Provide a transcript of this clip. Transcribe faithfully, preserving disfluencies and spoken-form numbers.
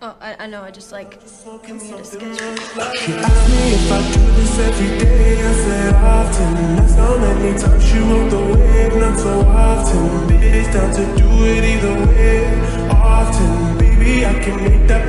Oh, I, I know, I just like communicated. She asked me if I do this every day, I said often. That's how many times she wrote the wave, not so often. Baby, it's down to do it either way, often. Baby, I can make that